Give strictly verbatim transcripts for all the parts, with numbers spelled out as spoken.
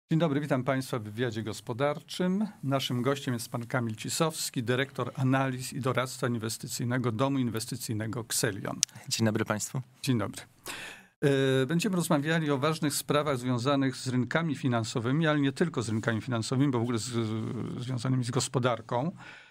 Dzień dobry, witam Państwa w wywiadzie gospodarczym. Naszym gościem jest pan Kamil Cisowski, dyrektor analiz i doradztwa inwestycyjnego Domu Inwestycyjnego Xelion. Dzień dobry Państwu. Dzień dobry. Będziemy rozmawiali o ważnych sprawach związanych z rynkami finansowymi, ale nie tylko z rynkami finansowymi, bo w ogóle z, związanymi z gospodarką.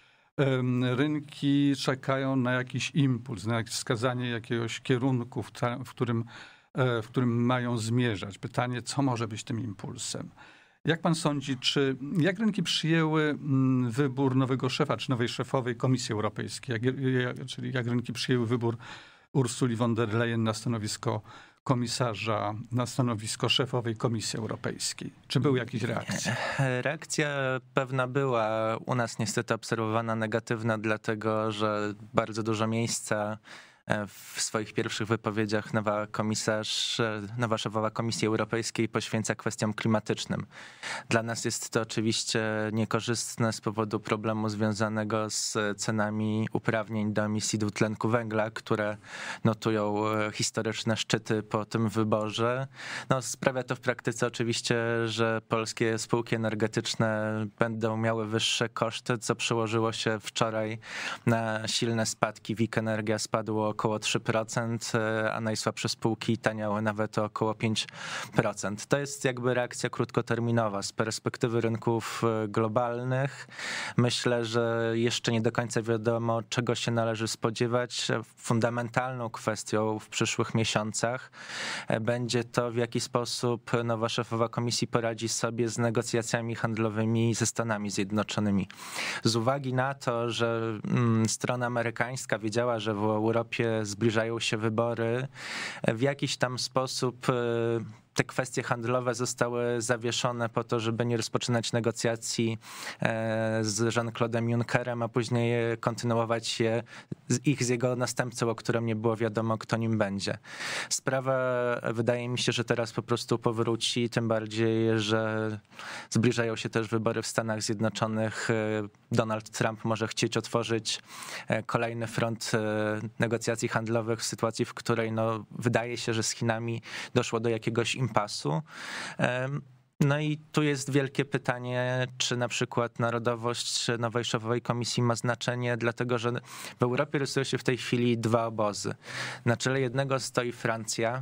Rynki czekają na jakiś impuls, na wskazanie jakiegoś kierunku, w, ta, w którym w którym mają zmierzać. Pytanie, co może być tym impulsem? Jak pan sądzi, czy jak rynki przyjęły wybór nowego szefa, czy nowej szefowej Komisji Europejskiej, jak, jak, czyli jak rynki przyjęły wybór Ursuli von der Leyen na stanowisko komisarza, na stanowisko szefowej Komisji Europejskiej? Czy były jakieś reakcje? Reakcja pewna była u nas niestety obserwowana negatywna, dlatego że bardzo dużo miejsca w swoich pierwszych wypowiedziach nowa komisarz, nowa szefowa Komisji Europejskiej poświęca kwestiom klimatycznym. Dla nas jest to oczywiście niekorzystne z powodu problemu związanego z cenami uprawnień do emisji dwutlenku węgla, które notują historyczne szczyty po tym wyborze. No, sprawia to w praktyce oczywiście, że polskie spółki energetyczne będą miały wyższe koszty, co przełożyło się wczoraj na silne spadki. W I K Energia spadło około trzy procent, a najsłabsze spółki taniały nawet o około pięć procent. To jest jakby reakcja krótkoterminowa. Z perspektywy rynków globalnych myślę, że jeszcze nie do końca wiadomo, czego się należy spodziewać. Fundamentalną kwestią w przyszłych miesiącach będzie to, w jaki sposób nowa szefowa komisji poradzi sobie z negocjacjami handlowymi ze Stanami Zjednoczonymi. Z uwagi na to, że strona amerykańska wiedziała, że w Europie zbliżają się wybory, w jakiś tam sposób te kwestie handlowe zostały zawieszone po to, żeby nie rozpoczynać negocjacji z Jean-Claude'em Junckerem, a później kontynuować je ich z jego następcą, o którym nie było wiadomo, kto nim będzie. Sprawa wydaje mi się, że teraz po prostu powróci, tym bardziej, że zbliżają się też wybory w Stanach Zjednoczonych. Donald Trump może chcieć otworzyć kolejny front negocjacji handlowych w sytuacji, w której no, wydaje się, że z Chinami doszło do jakiegoś impasu. No i tu jest wielkie pytanie, czy na przykład narodowość nowej szefowej komisji ma znaczenie, dlatego że w Europie rysują się w tej chwili dwa obozy. Na czele jednego stoi Francja,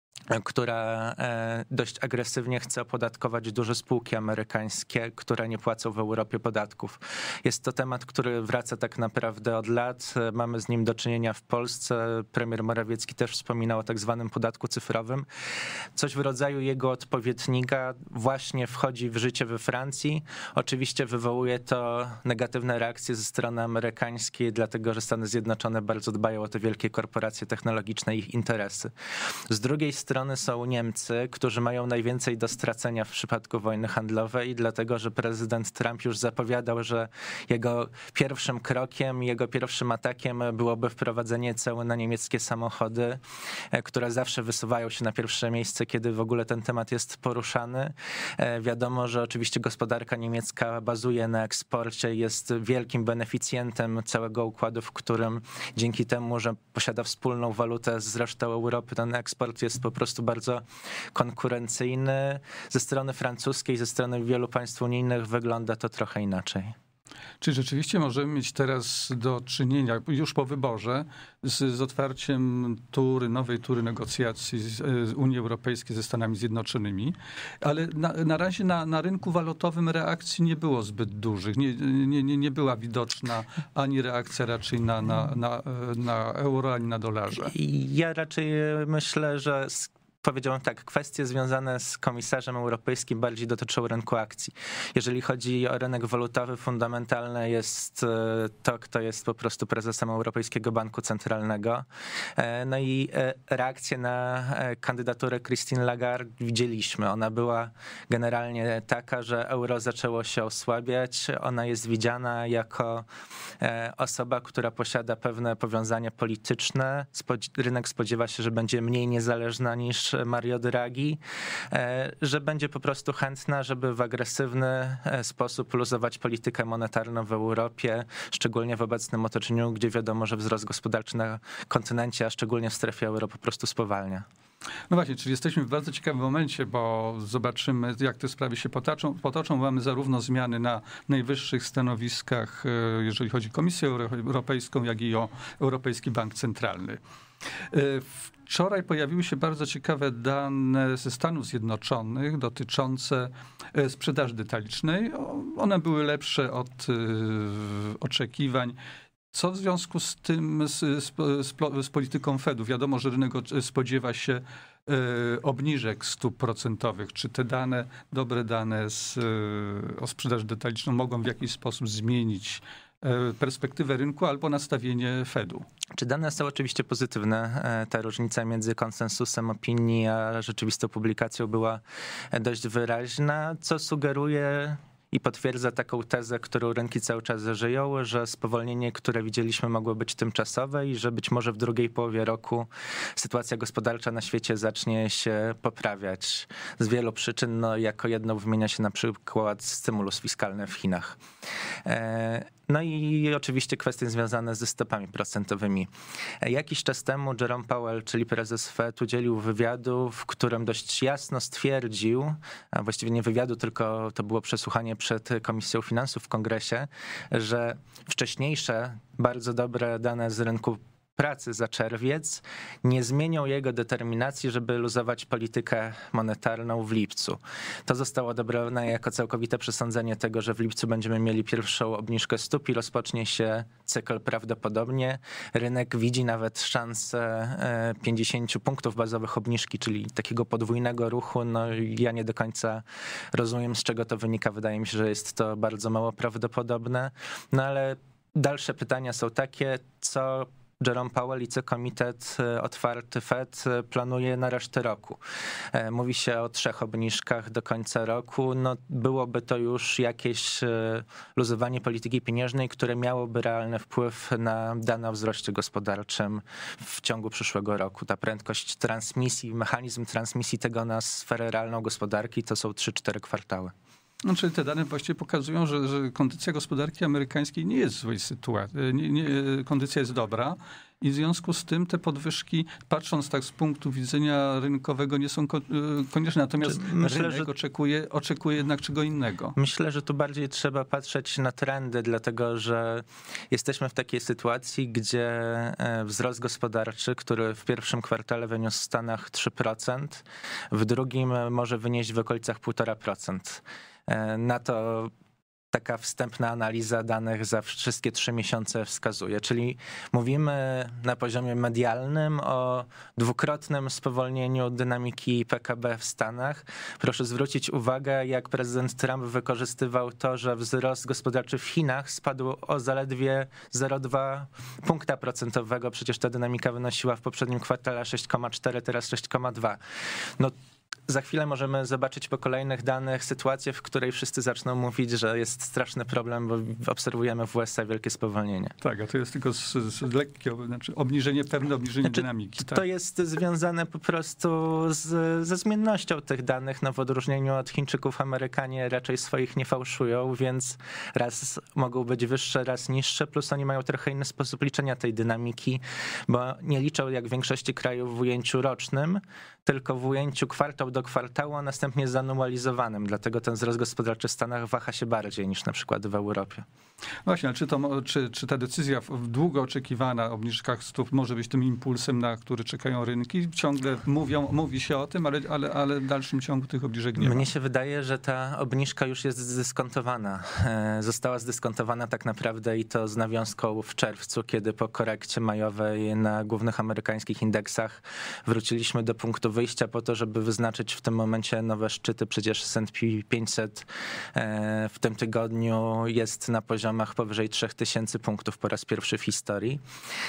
która dość agresywnie chce opodatkować duże spółki amerykańskie, które nie płacą w Europie podatków. Jest to temat, który wraca tak naprawdę od lat. Mamy z nim do czynienia w Polsce. Premier Morawiecki też wspominał o tak zwanym podatku cyfrowym. Coś w rodzaju jego odpowiednika właśnie wchodzi w życie we Francji. Oczywiście wywołuje to negatywne reakcje ze strony amerykańskiej, dlatego że Stany Zjednoczone bardzo dbają o te wielkie korporacje technologiczne i ich interesy. Z drugiej strony są Niemcy, którzy mają najwięcej do stracenia w przypadku wojny handlowej, dlatego że prezydent Trump już zapowiadał, że jego pierwszym krokiem, jego pierwszym atakiem byłoby wprowadzenie ceł na niemieckie samochody, które zawsze wysuwają się na pierwsze miejsce, kiedy w ogóle ten temat jest poruszany. Wiadomo, że oczywiście gospodarka niemiecka bazuje na eksporcie, jest wielkim beneficjentem całego układu, w którym dzięki temu, że posiada wspólną walutę z resztą Europy, ten eksport jest po prostu bardzo konkurencyjny. Ze strony francuskiej, ze strony wielu państw unijnych wygląda to trochę inaczej. Czy rzeczywiście możemy mieć teraz do czynienia, już po wyborze, z, z otwarciem tury, nowej tury negocjacji z, z Unii Europejskiej ze Stanami Zjednoczonymi, ale na, na razie na, na rynku walutowym reakcji nie było zbyt dużych. Nie, nie, nie, nie była widoczna ani reakcja raczej na, na, na, na euro, ani na dolarze. Ja raczej myślę, że powiedziałem tak, kwestie związane z komisarzem europejskim bardziej dotyczą rynku akcji. Jeżeli chodzi o rynek walutowy, fundamentalne jest to, kto jest po prostu prezesem Europejskiego Banku Centralnego. No i reakcję na kandydaturę Christine Lagarde widzieliśmy. Ona była generalnie taka, że euro zaczęło się osłabiać. Ona jest widziana jako osoba, która posiada pewne powiązania polityczne. Rynek spodziewa się, że będzie mniej niezależna niż Mario Draghi, że będzie po prostu chętna, żeby w agresywny sposób luzować politykę monetarną w Europie, szczególnie w obecnym otoczeniu, gdzie wiadomo, że wzrost gospodarczy na kontynencie, a szczególnie w strefie euro po prostu spowalnia. No właśnie, czyli jesteśmy w bardzo ciekawym momencie, bo zobaczymy, jak te sprawy się potoczą. potoczą. Mamy zarówno zmiany na najwyższych stanowiskach, jeżeli chodzi o Komisję Europejską, jak i o Europejski Bank Centralny. Wczoraj pojawiły się bardzo ciekawe dane ze Stanów Zjednoczonych dotyczące sprzedaży detalicznej. One były lepsze od oczekiwań. Co w związku z tym, z, z, z polityką Fedu? Wiadomo, że rynek spodziewa się obniżek stóp procentowych. Czy te dane, dobre dane z, o sprzedaży detaliczną mogą w jakiś sposób zmienić perspektywę rynku albo nastawienie Fedu? Czy dane są oczywiście pozytywne? Ta różnica między konsensusem opinii a rzeczywistą publikacją była dość wyraźna, co sugeruje i potwierdza taką tezę, którą rynki cały czas żyją, że spowolnienie, które widzieliśmy, mogło być tymczasowe i że być może w drugiej połowie roku sytuacja gospodarcza na świecie zacznie się poprawiać z wielu przyczyn. No, jako jedną wymienia się na przykład stymulus fiskalny w Chinach. No i oczywiście kwestie związane ze stopami procentowymi. Jakiś czas temu Jerome Powell, czyli prezes Fed, udzielił wywiadu, w którym dość jasno stwierdził, a właściwie nie wywiadu, tylko to było przesłuchanie przed Komisją Finansów w Kongresie, że wcześniejsze, bardzo dobre dane z rynku pracy za czerwiec nie zmienią jego determinacji, żeby luzować politykę monetarną w lipcu. To zostało odebrane jako całkowite przesądzenie tego, że w lipcu będziemy mieli pierwszą obniżkę stóp i rozpocznie się cykl prawdopodobnie. Rynek widzi nawet szansę pięćdziesięciu punktów bazowych obniżki, czyli takiego podwójnego ruchu. No ja nie do końca rozumiem, z czego to wynika. Wydaje mi się, że jest to bardzo mało prawdopodobne. No ale dalsze pytania są takie, co Jerome Powell i co Komitet Otwarty Fed planuje na resztę roku. Mówi się o trzech obniżkach do końca roku. No, byłoby to już jakieś luzowanie polityki pieniężnej, które miałoby realny wpływ na dane o wzroście gospodarczym w ciągu przyszłego roku. Ta prędkość transmisji, mechanizm transmisji tego na sferę realną gospodarki to są trzy cztery kwartały. No, czyli te dane właściwie pokazują, że, że kondycja gospodarki amerykańskiej nie jest w złej sytuacji. Nie, nie, kondycja jest dobra i w związku z tym te podwyżki, patrząc tak z punktu widzenia rynkowego, nie są konieczne. Natomiast myślę, rynek że... oczekuje, oczekuje jednak czego innego. Myślę, że tu bardziej trzeba patrzeć na trendy, dlatego że jesteśmy w takiej sytuacji, gdzie wzrost gospodarczy, który w pierwszym kwartale wyniósł w Stanach trzy procent, w drugim może wynieść w okolicach półtora procent. Na to taka wstępna analiza danych za wszystkie trzy miesiące wskazuje. Czyli mówimy na poziomie medialnym o dwukrotnym spowolnieniu dynamiki P K B w Stanach. Proszę zwrócić uwagę, jak prezydent Trump wykorzystywał to, że wzrost gospodarczy w Chinach spadł o zaledwie zero przecinek dwa punkta procentowego. Przecież ta dynamika wynosiła w poprzednim kwartale sześć przecinek cztery, teraz sześć przecinek dwa. No, za chwilę możemy zobaczyć po kolejnych danych sytuację, w której wszyscy zaczną mówić, że jest straszny problem, bo obserwujemy w U S A wielkie spowolnienie. Tak, a to jest tylko z, z lekkie, znaczy obniżenie, pewne obniżenie znaczy, dynamiki. Tak? To jest związane po prostu z, ze zmiennością tych danych. No w odróżnieniu od Chińczyków Amerykanie raczej swoich nie fałszują, więc raz mogą być wyższe, raz niższe, plus oni mają trochę inny sposób liczenia tej dynamiki, bo nie liczą jak w większości krajów w ujęciu rocznym, tylko w ujęciu kwartał do kwartału, a następnie zanualizowanym. Dlatego ten wzrost gospodarczy w Stanach waha się bardziej niż na przykład w Europie. Właśnie, ale czy, to, czy, czy ta decyzja długo oczekiwana o obniżkach stóp może być tym impulsem, na który czekają rynki? Ciągle mówią, mówi się o tym, ale, ale, ale w dalszym ciągu tych obniżek nie ma. Mnie się wydaje, że ta obniżka już jest zdyskontowana. Została zdyskontowana tak naprawdę i to z nawiązką w czerwcu, kiedy po korekcie majowej na głównych amerykańskich indeksach wróciliśmy do punktu wyjścia po to, żeby wyznaczyć w tym momencie nowe szczyty. Przecież S and P pięćset w tym tygodniu jest na poziomach powyżej trzech tysięcy punktów po raz pierwszy w historii.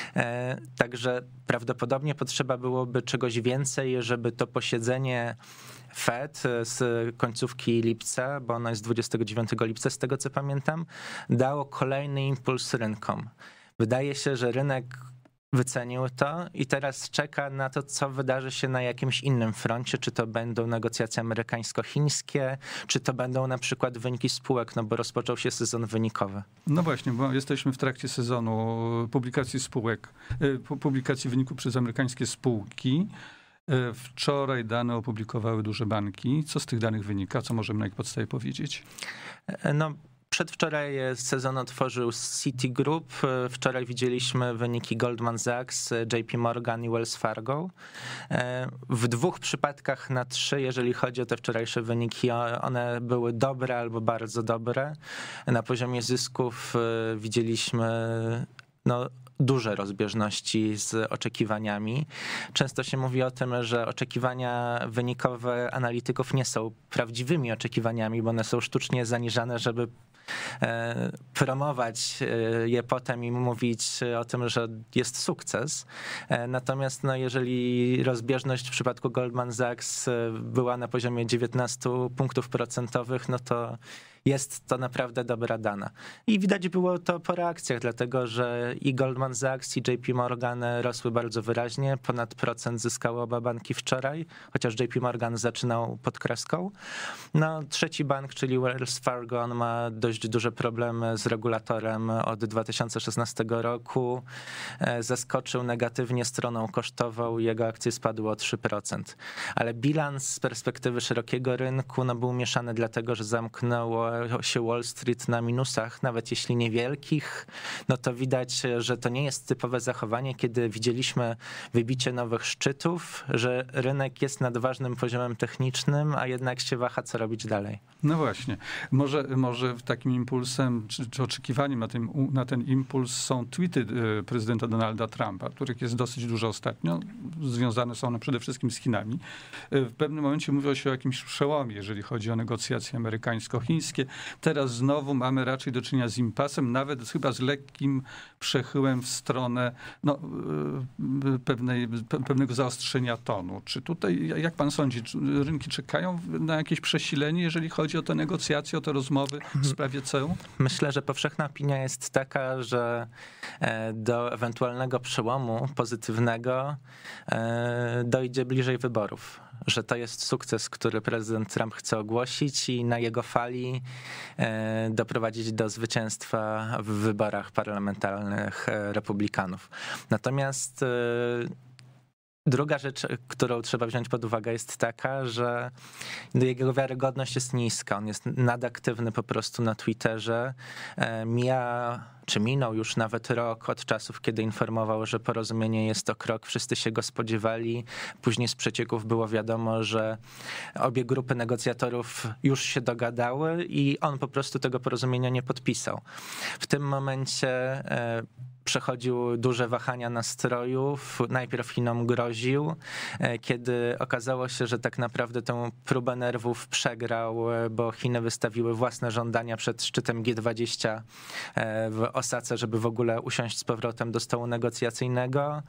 Także prawdopodobnie potrzeba byłoby czegoś więcej, żeby to posiedzenie Fed z końcówki lipca, bo ono jest dwudziestego dziewiątego lipca, z tego co pamiętam, dało kolejny impuls rynkom. Wydaje się, że rynek wycenił to i teraz czeka na to, co wydarzy się na jakimś innym froncie, czy to będą negocjacje amerykańsko-chińskie, czy to będą na przykład wyniki spółek, no bo rozpoczął się sezon wynikowy. No właśnie, bo jesteśmy w trakcie sezonu publikacji spółek, publikacji wyników przez amerykańskie spółki. Wczoraj dane opublikowały duże banki. Co z tych danych wynika? Co możemy na ich podstawie powiedzieć? No, przedwczoraj sezon otworzył Citigroup. Wczoraj widzieliśmy wyniki Goldman Sachs, J P Morgan i Wells Fargo. W dwóch przypadkach na trzy, jeżeli chodzi o te wczorajsze wyniki, one były dobre albo bardzo dobre. Na poziomie zysków widzieliśmy no, duże rozbieżności z oczekiwaniami. Często się mówi o tym, że oczekiwania wynikowe analityków nie są prawdziwymi oczekiwaniami, bo one są sztucznie zaniżane, żeby promować je potem i mówić o tym, że jest sukces. Natomiast no, jeżeli rozbieżność w przypadku Goldman Sachs była na poziomie dziewiętnaście punktów procentowych, no to jest to naprawdę dobra dana. I widać było to po reakcjach, dlatego że i Goldman Sachs, i J P Morgan rosły bardzo wyraźnie. Ponad procent zyskały oba banki wczoraj, chociaż J P Morgan zaczynał pod kreską. No, trzeci bank, czyli Wells Fargo, on ma dość duże problemy z regulatorem od dwa tysiące szesnastego roku. Zaskoczył negatywnie stroną kosztową, jego akcje spadły o trzy procent. Ale bilans z perspektywy szerokiego rynku no, był mieszany, dlatego że zamknęło się Wall Street na minusach, nawet jeśli niewielkich, no to widać, że to nie jest typowe zachowanie, kiedy widzieliśmy wybicie nowych szczytów, że rynek jest nad ważnym poziomem technicznym, a jednak się waha, co robić dalej. No właśnie. Może, może takim impulsem, czy, czy oczekiwaniem na ten, na ten impuls są tweety prezydenta Donalda Trumpa, których jest dosyć dużo ostatnio. Związane są one przede wszystkim z Chinami. W pewnym momencie mówiło się o jakimś przełomie, jeżeli chodzi o negocjacje amerykańsko-chińskie. Teraz znowu mamy raczej do czynienia z impasem, nawet chyba z lekkim przechyłem w stronę no, pewnej, pewnego zaostrzenia tonu. Czy tutaj, jak pan sądzi, rynki czekają na jakieś przesilenie, jeżeli chodzi o te negocjacje, o te rozmowy w sprawie C E U? Myślę, że powszechna opinia jest taka, że do ewentualnego przełomu pozytywnego dojdzie bliżej wyborów. Że to jest sukces, który prezydent Trump chce ogłosić i na jego fali doprowadzić do zwycięstwa w wyborach parlamentarnych republikanów. Natomiast druga rzecz, którą trzeba wziąć pod uwagę, jest taka, że jego wiarygodność jest niska. On jest nadaktywny po prostu na Twitterze. Mija, czy minął już nawet rok od czasów, kiedy informował, że porozumienie jest to krok. Wszyscy się go spodziewali. Później z przecieków było wiadomo, że obie grupy negocjatorów już się dogadały i on po prostu tego porozumienia nie podpisał. W tym momencie przechodził duże wahania nastrojów. Najpierw Chinom groził, kiedy okazało się, że tak naprawdę tę próbę nerwów przegrał, bo Chiny wystawiły własne żądania przed szczytem G dwadzieścia w Osace, żeby w ogóle usiąść z powrotem do stołu negocjacyjnego.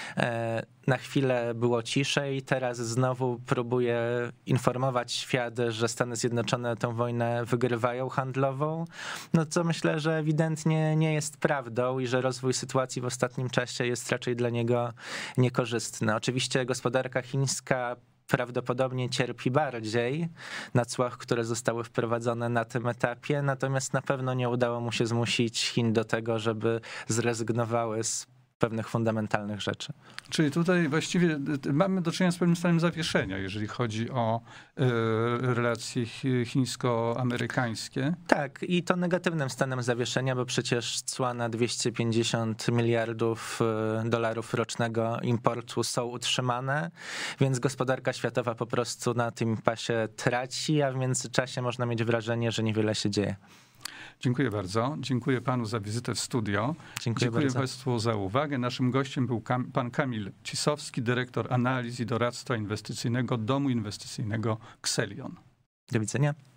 Na chwilę było ciszej, teraz znowu próbuje informować świat, że Stany Zjednoczone tę wojnę wygrywają handlową, no co myślę, że ewidentnie nie jest prawdą i że rozwój sytuacji w ostatnim czasie jest raczej dla niego niekorzystny. Oczywiście gospodarka chińska prawdopodobnie cierpi bardziej na cłach, które zostały wprowadzone na tym etapie, natomiast na pewno nie udało mu się zmusić Chin do tego, żeby zrezygnowały z pewnych fundamentalnych rzeczy. Czyli tutaj właściwie mamy do czynienia z pewnym stanem zawieszenia, jeżeli chodzi o relacje chińsko-amerykańskie. Tak, i to negatywnym stanem zawieszenia, bo przecież cła na dwieście pięćdziesiąt miliardów dolarów rocznego importu są utrzymane, więc gospodarka światowa po prostu na tym pasie traci, a w międzyczasie można mieć wrażenie, że niewiele się dzieje. Dziękuję bardzo. Dziękuję panu za wizytę w studio. Dziękuję, Dziękuję bardzo. państwu za uwagę. Naszym gościem był Kam- pan Kamil Cisowski, dyrektor analiz i doradztwa inwestycyjnego Domu Inwestycyjnego Xelion. Do widzenia.